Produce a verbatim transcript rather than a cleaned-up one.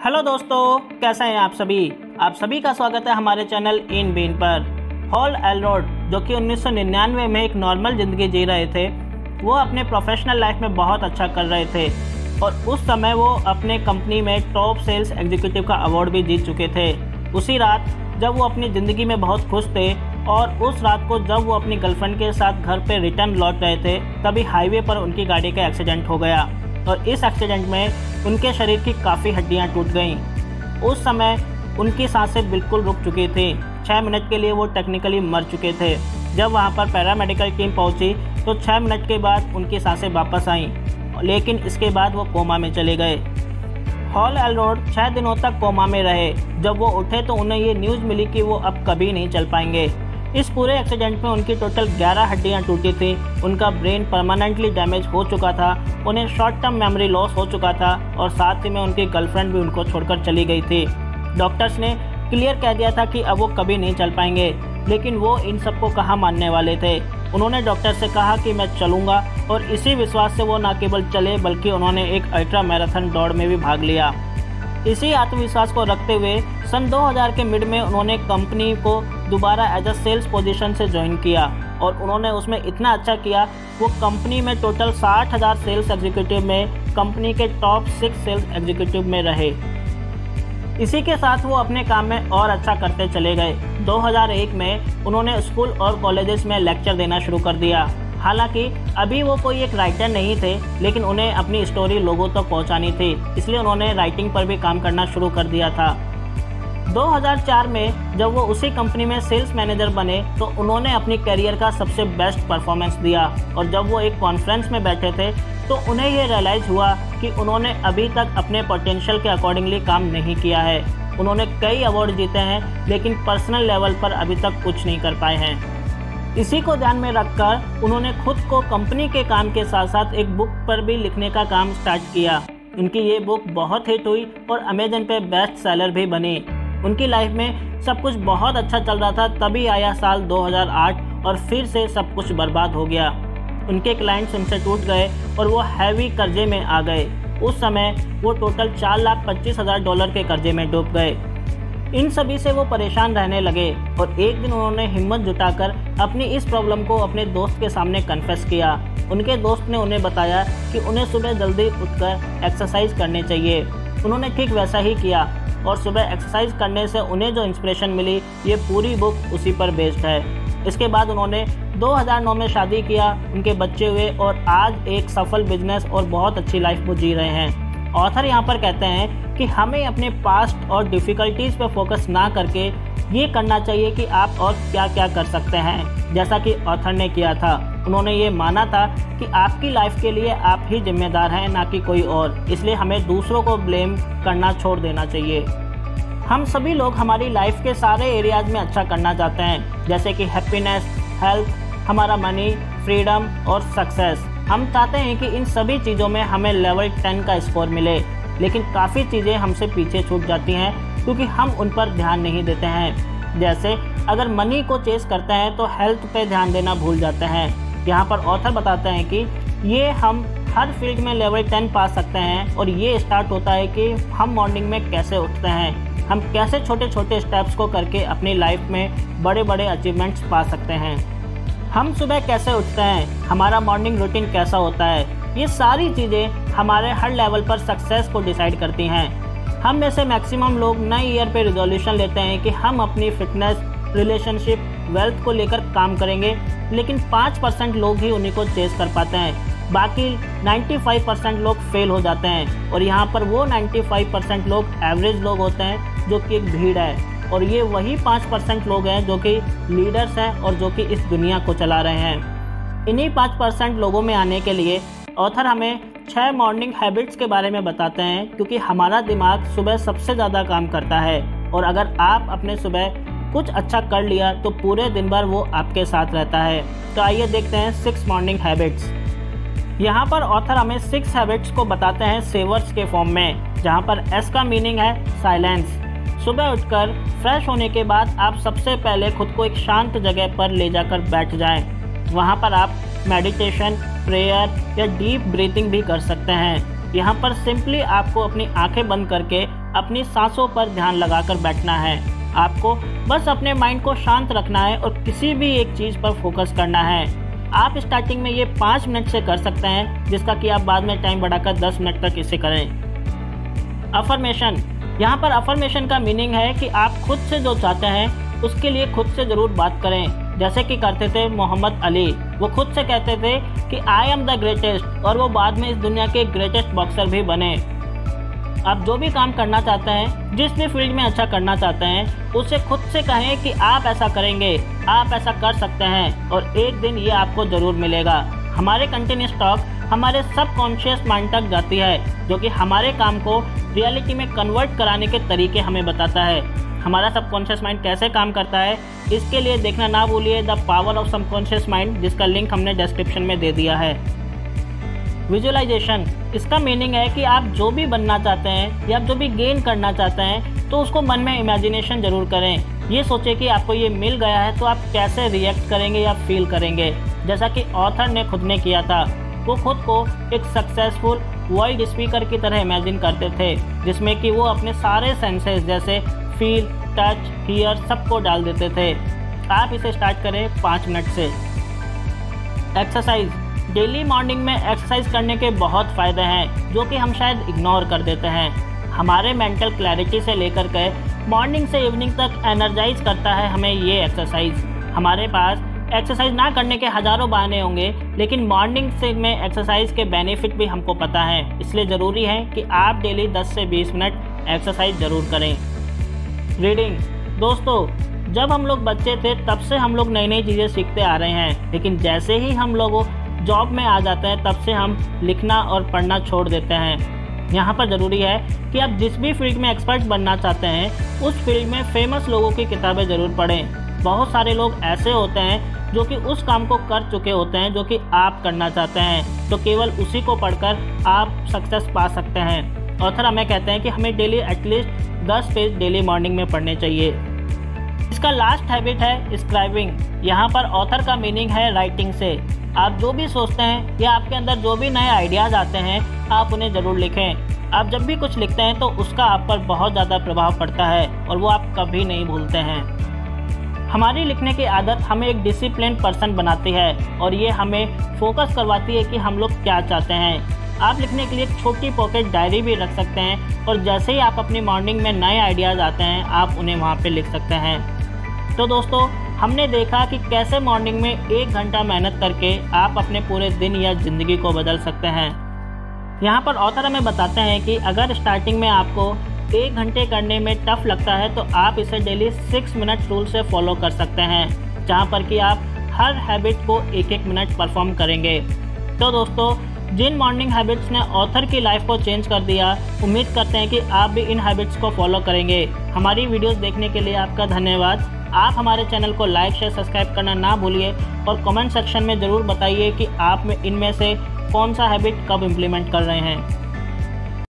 Hello दोस्तों, कैसे हैं आप सभी। आप सभी का स्वागत है हमारे चैनल इन बीन पर। हॉल एलरोड, जो कि उन्नीस सौ निन्यानवे में एक नॉर्मल ज़िंदगी जी रहे थे, वो अपने प्रोफेशनल लाइफ में बहुत अच्छा कर रहे थे और उस समय वो अपने कंपनी में टॉप सेल्स एग्जीक्यूटिव का अवार्ड भी जीत चुके थे। उसी रात जब वो अपनी ज़िंदगी में बहुत खुश थे और उस रात को जब वो अपनी गर्लफ्रेंड के साथ घर पे रिटर्न लौट रहे थे, तभी हाईवे पर उनकी गाड़ी का एक्सीडेंट हो गया और इस एक्सीडेंट में उनके शरीर की काफ़ी हड्डियां टूट गईं। उस समय उनकी सांसें बिल्कुल रुक चुकी थी। छः मिनट के लिए वो टेक्निकली मर चुके थे। जब वहां पर पैरामेडिकल टीम पहुंची तो छः मिनट के बाद उनकी सांसें वापस आईं, लेकिन इसके बाद वो कोमा में चले गए। हॉल एलरोड छः दिनों तक कोमा में रहे। जब वो उठे तो उन्हें ये न्यूज़ मिली कि वो अब कभी नहीं चल पाएंगे। इस पूरे एक्सीडेंट में उनकी टोटल ग्यारह हड्डियां टूटी थी। उनका ब्रेन परमानेंटली डैमेज हो चुका था, उन्हें शॉर्ट टर्म मेमोरी लॉस हो चुका था और साथ ही में उनकी गर्लफ्रेंड भी उनको छोड़कर चली गई थी। डॉक्टर्स ने क्लियर कह दिया था कि अब वो कभी नहीं चल पाएंगे, लेकिन वो इन सबको कहाँ मानने वाले थे। उन्होंने डॉक्टर से कहा कि मैं चलूँगा और इसी विश्वास से वो न केवल चले बल्कि उन्होंने एक अल्ट्रा मैराथन दौड़ में भी भाग लिया। इसी आत्मविश्वास को रखते हुए सन दो हज़ार के मिड में उन्होंने कंपनी को दोबारा एज अ सेल्स पोजीशन से ज्वाइन किया और उन्होंने उसमें इतना अच्छा किया, वो कंपनी में टोटल साठ हज़ार सेल्स एग्जीक्यूटिव में कंपनी के टॉप सिक्स सेल्स एग्जीक्यूटिव में रहे। इसी के साथ वो अपने काम में और अच्छा करते चले गए। दो हज़ार एक में उन्होंने स्कूल और कॉलेजेस में लेक्चर देना शुरू कर दिया। हालांकि अभी वो कोई एक राइटर नहीं थे, लेकिन उन्हें अपनी स्टोरी लोगों तक तो पहुंचानी थी, इसलिए उन्होंने राइटिंग पर भी काम करना शुरू कर दिया था। दो हज़ार चार में जब वो उसी कंपनी में सेल्स मैनेजर बने तो उन्होंने अपनी करियर का सबसे बेस्ट परफॉर्मेंस दिया और जब वो एक कॉन्फ्रेंस में बैठे थे तो उन्हें ये रियलाइज़ हुआ कि उन्होंने अभी तक अपने पोटेंशियल के अकॉर्डिंगली काम नहीं किया है। उन्होंने कई अवार्ड जीते हैं, लेकिन पर्सनल लेवल पर अभी तक कुछ नहीं कर पाए हैं। इसी को ध्यान में रखकर उन्होंने खुद को कंपनी के काम के साथ साथ एक बुक पर भी लिखने का काम स्टार्ट किया। उनकी ये बुक बहुत हिट हुई और अमेजन पे बेस्ट सेलर भी बनी। उनकी लाइफ में सब कुछ बहुत अच्छा चल रहा था, तभी आया साल दो हज़ार आठ और फिर से सब कुछ बर्बाद हो गया। उनके क्लाइंट्स उनसे टूट गए और वो हैवी कर्जे में आ गए। उस समय वो टोटल चार लाख पच्चीस हज़ार डॉलर के कर्जे में डूब गए। इन सभी से वो परेशान रहने लगे और एक दिन उन्होंने हिम्मत जुटाकर अपनी इस प्रॉब्लम को अपने दोस्त के सामने कन्फेस किया। उनके दोस्त ने उन्हें बताया कि उन्हें सुबह जल्दी उठकर एक्सरसाइज करनी चाहिए। उन्होंने ठीक वैसा ही किया और सुबह एक्सरसाइज करने से उन्हें जो इंस्पिरेशन मिली, ये पूरी बुक उसी पर बेस्ड है। इसके बाद उन्होंने दो हज़ार नौ में शादी किया, उनके बच्चे हुए और आज एक सफल बिजनेस और बहुत अच्छी लाइफ वो जी रहे हैं। ऑथर यहाँ पर कहते हैं कि हमें अपने पास्ट और डिफ़िकल्टीज़ पर फोकस ना करके ये करना चाहिए कि आप और क्या क्या कर सकते हैं, जैसा कि ऑथर ने किया था। उन्होंने ये माना था कि आपकी लाइफ के लिए आप ही जिम्मेदार हैं, ना कि कोई और, इसलिए हमें दूसरों को ब्लेम करना छोड़ देना चाहिए। हम सभी लोग हमारी लाइफ के सारे एरियाज़ में अच्छा करना चाहते हैं, जैसे कि हैप्पीनेस, हेल्थ, हमारा मनी, फ्रीडम और सक्सेस। हम चाहते हैं कि इन सभी चीज़ों में हमें लेवल टेन का स्कोर मिले, लेकिन काफ़ी चीज़ें हमसे पीछे छूट जाती हैं क्योंकि हम उन पर ध्यान नहीं देते हैं। जैसे अगर मनी को चेस करते हैं तो हेल्थ पे ध्यान देना भूल जाते हैं। यहाँ पर ऑथर बताते हैं कि ये हम हर फील्ड में लेवल टेन पा सकते हैं और ये स्टार्ट होता है कि हम मॉर्निंग में कैसे उठते हैं, हम कैसे छोटे छोटे स्टेप्स को करके अपनी लाइफ में बड़े बड़े अचीवमेंट्स पा सकते हैं। हम सुबह कैसे उठते हैं, हमारा मॉर्निंग रूटीन कैसा होता है, ये सारी चीज़ें हमारे हर लेवल पर सक्सेस को डिसाइड करती हैं। हम में से मैक्सिमम लोग नए ईयर पे रिजोल्यूशन लेते हैं कि हम अपनी फिटनेस, रिलेशनशिप, वेल्थ को लेकर काम करेंगे, लेकिन पाँच परसेंट लोग ही उन्हीं को चेस कर पाते हैं। बाकी पचानवे परसेंट लोग फेल हो जाते हैं और यहाँ पर वो पचानवे परसेंट लोग एवरेज लोग होते हैं, जो कि एक भीड़ है, और ये वही पाँच परसेंट लोग हैं जो कि लीडर्स हैं और जो कि इस दुनिया को चला रहे हैं। इन्हीं पाँच परसेंट लोगों में आने के लिए ऑथर हमें छह मॉर्निंग हैबिट्स के बारे में बताते हैं, क्योंकि हमारा दिमाग सुबह सबसे ज़्यादा काम करता है और अगर आप अपने सुबह कुछ अच्छा कर लिया तो पूरे दिन भर वो आपके साथ रहता है। तो आइए देखते हैं सिक्स मॉर्निंग हैबिट्स। यहाँ पर ऑथर हमें सिक्स हैबिट्स को बताते हैं सेवर्स के फॉर्म में, जहाँ पर एस का मीनिंग है साइलेंस। सुबह उठकर फ्रेश होने के बाद आप सबसे पहले खुद को एक शांत जगह पर ले जाकर बैठ जाएं। वहाँ पर आप मेडिटेशन, प्रेयर या डीप ब्रीथिंग भी कर सकते हैं। यहाँ पर सिंपली आपको अपनी आंखें बंद करके अपनी सांसों पर ध्यान लगाकर बैठना है। आपको बस अपने माइंड को शांत रखना है और किसी भी एक चीज़ पर फोकस करना है। आप स्टार्टिंग में ये पाँच मिनट से कर सकते हैं, जिसका कि आप बाद में टाइम बढ़ाकर दस मिनट तक इसे करें। अफर्मेशन, यहाँ पर अफर्मेशन का मीनिंग है कि आप खुद से जो चाहते हैं उसके लिए खुद से ज़रूर बात करें। जैसे कि करते थे मोहम्मद अली, वो खुद से कहते थे कि आई एम द ग्रेटेस्ट, और वो बाद में इस दुनिया के ग्रेटेस्ट बॉक्सर भी बने। आप जो भी काम करना चाहते हैं, जिस भी फील्ड में अच्छा करना चाहते हैं, उसे खुद से कहें कि आप ऐसा करेंगे, आप ऐसा कर सकते हैं और एक दिन ये आपको ज़रूर मिलेगा। हमारे कंटिन्यूस टॉक हमारे सबकॉन्शियस माइंड तक जाती है, जो कि हमारे काम को रियलिटी में कन्वर्ट कराने के तरीके हमें बताता है। हमारा सबकॉन्शियस माइंड कैसे काम करता है, इसके लिए देखना ना भूलिए the power of subconscious mind, जिसका लिंक हमने डिस्क्रिप्शन में दे दिया है। विजुअलाइजेशन, इसका मीनिंग है कि आप जो भी बनना चाहते हैं या जो भी गेन करना चाहते हैं तो उसको मन में इमेजिनेशन ज़रूर करें। ये सोचें कि आपको ये मिल गया है तो आप कैसे रिएक्ट करेंगे या फील करेंगे। जैसा कि ऑथर ने खुद ने किया था, वो खुद को एक सक्सेसफुल वर्ल्ड स्पीकर की तरह इमेजिन करते थे, जिसमें कि वो अपने सारे सेंसेस जैसे फील, टच, हियर सबको डाल देते थे। आप इसे स्टार्ट करें पाँच मिनट से। एक्सरसाइज, डेली मॉर्निंग में एक्सरसाइज करने के बहुत फ़ायदे हैं जो कि हम शायद इग्नोर कर देते हैं। हमारे मेंटल क्लैरिटी से लेकर के मॉर्निंग से इवनिंग तक एनर्जाइज करता है हमें ये एक्सरसाइज। हमारे पास एक्सरसाइज ना करने के हज़ारों बहाने होंगे, लेकिन मॉर्निंग से में एक्सरसाइज के बेनिफिट भी हमको पता है। इसलिए ज़रूरी है कि आप डेली दस से बीस मिनट एक्सरसाइज ज़रूर करें। रीडिंग, दोस्तों जब हम लोग बच्चे थे तब से हम लोग नई नई चीज़ें सीखते आ रहे हैं, लेकिन जैसे ही हम लोग जॉब में आ जाते हैं तब से हम लिखना और पढ़ना छोड़ देते हैं। यहाँ पर ज़रूरी है कि आप जिस भी फील्ड में एक्सपर्ट बनना चाहते हैं उस फील्ड में फेमस लोगों की किताबें ज़रूर पढ़ें। बहुत सारे लोग ऐसे होते हैं जो कि उस काम को कर चुके होते हैं जो कि आप करना चाहते हैं, तो केवल उसी को पढ़कर आप सक्सेस पा सकते हैं। ऑथर हमें कहते हैं कि हमें डेली एटलीस्ट दस पेज डेली मॉर्निंग में पढ़ने चाहिए। इसका लास्ट हैबिट है स्क्राइबिंग। यहाँ पर ऑथर का मीनिंग है राइटिंग से। आप जो भी सोचते हैं या आपके अंदर जो भी नए आइडियाज़ आते हैं आप उन्हें ज़रूर लिखें। आप जब भी कुछ लिखते हैं तो उसका आप पर बहुत ज़्यादा प्रभाव पड़ता है और वो आप कभी नहीं भूलते हैं। हमारी लिखने की आदत हमें एक डिसिप्लिन पर्सन बनाती है और ये हमें फोकस करवाती है कि हम लोग क्या चाहते हैं। आप लिखने के लिए एक छोटी पॉकेट डायरी भी रख सकते हैं और जैसे ही आप अपनी मॉर्निंग में नए आइडियाज़ आते हैं आप उन्हें वहाँ पे लिख सकते हैं। तो दोस्तों हमने देखा कि कैसे मॉर्निंग में एक घंटा मेहनत करके आप अपने पूरे दिन या ज़िंदगी को बदल सकते हैं। यहाँ पर ऑथर हमें बताते हैं कि अगर स्टार्टिंग में आपको एक घंटे करने में टफ लगता है तो आप इसे डेली सिक्स मिनट रूल से फॉलो कर सकते हैं, जहाँ पर कि आप हर हैबिट को एक एक मिनट परफॉर्म करेंगे। तो दोस्तों जिन मॉर्निंग हैबिट्स ने ऑथर की लाइफ को चेंज कर दिया, उम्मीद करते हैं कि आप भी इन हैबिट्स को फॉलो करेंगे। हमारी वीडियोस देखने के लिए आपका धन्यवाद। आप हमारे चैनल को लाइक शेयर सब्सक्राइब करना ना भूलिए और कमेंट सेक्शन में ज़रूर बताइए कि आप में इनमें से कौन सा हैबिट कब इम्प्लीमेंट कर रहे हैं।